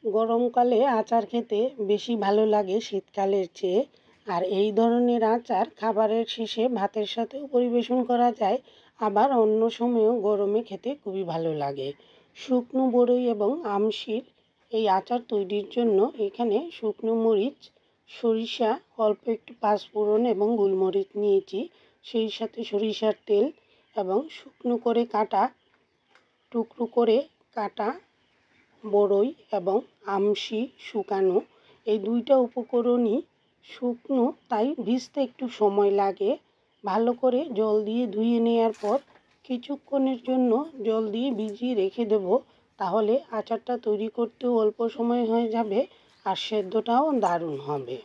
গরমকালে আচার খেতে বেশি ভালো লাগে শীতকালের চেয়ে। আর এই ধরনের আচার খাবারের শেষে ভাতের সাথেও পরিবেশন করা যায়, আবার অন্য সময়েও গরমে খেতে খুবই ভালো লাগে। শুকনো বড়ই এবং আমশির এই আচার তৈরির জন্য এখানে শুকনো মরিচ, সরিষা, অল্প একটু পাঁচফোড়ন এবং গোলমরিচ নিয়েছি, সেই সাথে সরিষার তেল এবং শুকনো করে কাটা টুকরো করে কাটা বড়ই এবং আমশি শুকানো, এই দুইটা উপকরণই শুকনো, তাই ভিজতে একটু সময় লাগে। ভালো করে জল দিয়ে ধুয়ে নেওয়ার পর কিছুক্ষণের জন্য জল দিয়ে ভিজিয়ে রেখে দেব, তাহলে আচারটা তৈরি করতেও অল্প সময় হয়ে যাবে আর সেদ্ধটাও দারুণ হবে।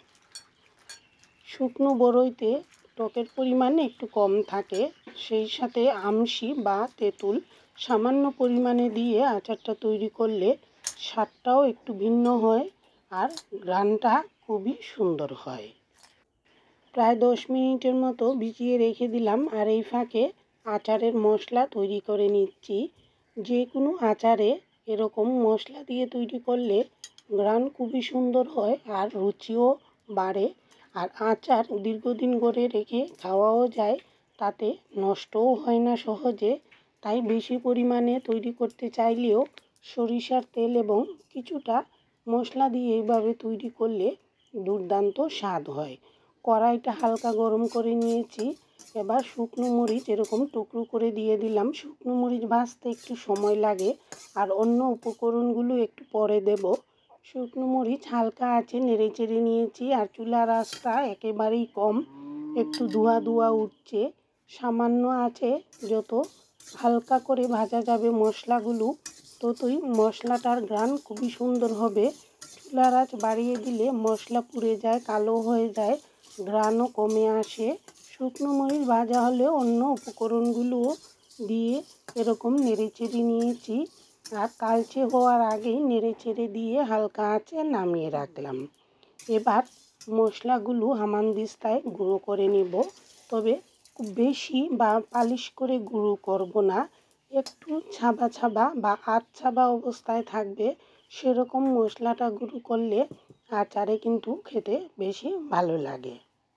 শুকনো বড়ইতে টকের পরিমাণ একটু কম থাকে, সেই সাথে আমশি বা তেঁতুল সামান্য পরিমাণে দিয়ে আচারটা তৈরি করলে স্বাদটাও একটু ভিন্ন হয় আর ঘ্রাণটা খুবই সুন্দর হয়। প্রায় 10 মিনিটের মতো ভিজিয়ে রেখে দিলাম, আর এই ফাঁকে আচারের মশলা তৈরি করে নিচ্ছি। যে কোনো আচারে এরকম মশলা দিয়ে তৈরি করলে ঘ্রাণ খুবই সুন্দর হয় আর রুচিও বাড়ে। আর আচার দীর্ঘদিন করে রেখে খাওয়াও যায়, তাতে নষ্টও হয় না সহজে। তাই বেশি পরিমাণে তৈরি করতে চাইলেও সরিষার তেল এবং কিছুটা মশলা দিয়ে এইভাবে তৈরি করলে দুর্দান্ত স্বাদ হয়। কড়াইটা হালকা গরম করে নিয়েছি, এবার শুকনো মরিচ এরকম টুকরো করে দিয়ে দিলাম। শুকনো মরিচ ভাজতে একটু সময় লাগে, আর অন্য উপকরণগুলো একটু পরে দেব। শুকনো মরিচ হালকা আঁচে নেড়ে চেড়ে নিয়েছি, আর চুলার আঁচটা একেবারেই কম, একটু ধোঁয়া ধোঁয়া উঠছে। সামান্য আঁচে যত হালকা করে ভাজা যাবে মশলাগুলো, ততই মশলাটার ঘ্রাণ খুবই সুন্দর হবে। চুলার আঁচ বাড়িয়ে দিলে মশলা পুড়ে যায়, কালো হয়ে যায়, ঘ্রাণও কমে আসে। শুকনো মরিচ ভাজা হলে অন্য উপকরণগুলোও দিয়ে এরকম নেড়ে চেড়ে নিয়েছি, আর কালচে হওয়ার আগেই নেড়ে চেড়ে দিয়ে হালকা আঁচে নামিয়ে রাখলাম। এবার মশলাগুলো হামানদিস্তায় গুঁড়ো করে নেব, তবে খুব বেশি বা পালিশ করে গুঁড়ো করব না, একটু ছাবা ছাবা বা আধছাবা অবস্থায় থাকবে সেরকম মশলাটা গুঁড়ো করলে আচারে কিন্তু খেতে বেশি ভালো লাগে।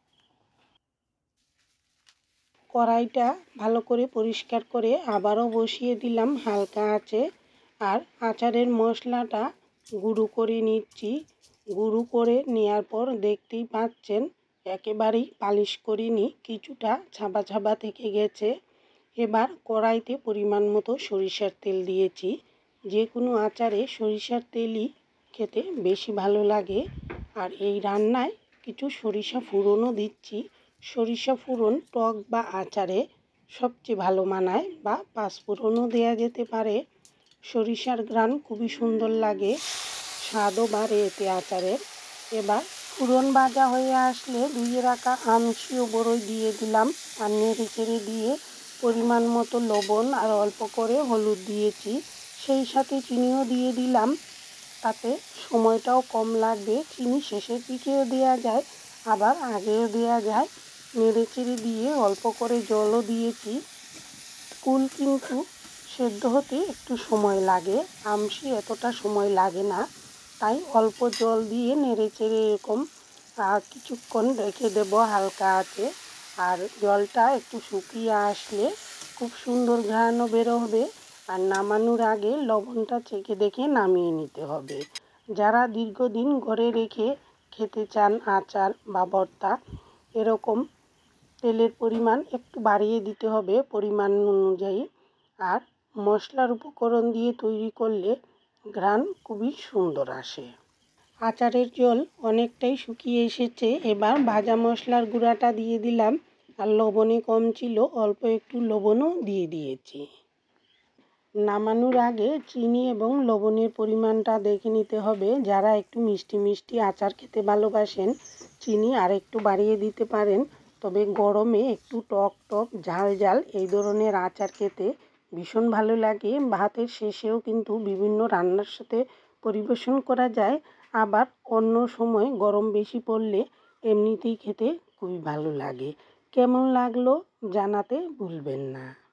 কড়াইটা ভালো করে পরিষ্কার করে আবারও বসিয়ে দিলাম হালকা আঁচে, আর আচারের মশলাটা গুঁড়ো করে নিচ্ছি। গুঁড়ো করে নেওয়ার পর দেখতেই পাচ্ছেন একেবারেই পালিশ করিনি, কিছুটা ছাবা ছাবা থেকে গেছে। এবার কড়াইতে পরিমাণ মতো সরিষার তেল দিয়েছি। যে কোনো আচারে সরিষার তেলই খেতে বেশি ভালো লাগে, আর এই রান্নায় কিছু সরিষা ফোড়নও দিচ্ছি। সরিষা ফোড়ন টক বা আচারে সবচেয়ে ভালো মানায়, বা পাঁচফোড়নও দেওয়া যেতে পারে। সরিষার ঘ্রাণ খুবই সুন্দর লাগে, স্বাদও বাড়ে এতে আচারের। এবার ফোড়ন ভাজা হয়ে আসলে ধুয়ে রাখা আমশি ও বড়ই দিয়ে দিলাম, আর নেড়ে চেড়ে দিয়ে পরিমাণ মতো লবণ আর অল্প করে হলুদ দিয়েছি, সেই সাথে চিনিও দিয়ে দিলাম, তাতে সময়টাও কম লাগবে। চিনি শেষের দিকেও দেওয়া যায়, আবার আগেও দেওয়া যায়। নেড়ে চেড়ে দিয়ে অল্প করে জলও দিয়েছি। কুল কিন্তু সেদ্ধ হতে একটু সময় লাগে, আমশি এতটা সময় লাগে না, তাই অল্প জল দিয়ে নেড়ে চেড়ে এরকম কিছুক্ষণ রেখে দেব হালকা আঁচে। আর জলটা একটু শুকিয়ে আসলে খুব সুন্দর ঘ্রাণও বেরোবে। আর নামানোর আগে লবণটা চেখে দেখে নামিয়ে নিতে হবে। যারা দীর্ঘদিন ঘরে রেখে খেতে চান আচার বা ভর্তা, এরকম তেলের পরিমাণ একটু বাড়িয়ে দিতে হবে পরিমাণ অনুযায়ী। আর মশলার উপকরণ দিয়ে তৈরি করলে ঘ্রাণ খুবই সুন্দর আসে। আচারের জল অনেকটাই শুকিয়ে এসেছে, এবার ভাজা মশলার গুঁড়াটা দিয়ে দিলাম, আর লবণে কম ছিল অল্প একটু লবণও দিয়ে দিয়েছি। নামানোর আগে চিনি এবং লবণের পরিমাণটা দেখে নিতে হবে। যারা একটু মিষ্টি মিষ্টি আচার খেতে ভালোবাসেন, চিনি আর একটু বাড়িয়ে দিতে পারেন। তবে গরমে একটু টক টক ঝাল ঝাল এই ধরনের আচার খেতে ভীষণ ভালো লাগে। ভাতের শেষেও কিন্তু বিভিন্ন রান্নার সাথে পরিবেশন করা যায়, আবার অন্য সময় গরম বেশি পড়লে এমনিতেই খেতে খুবই ভালো লাগে। কেমন লাগলো জানাতে ভুলবেন না।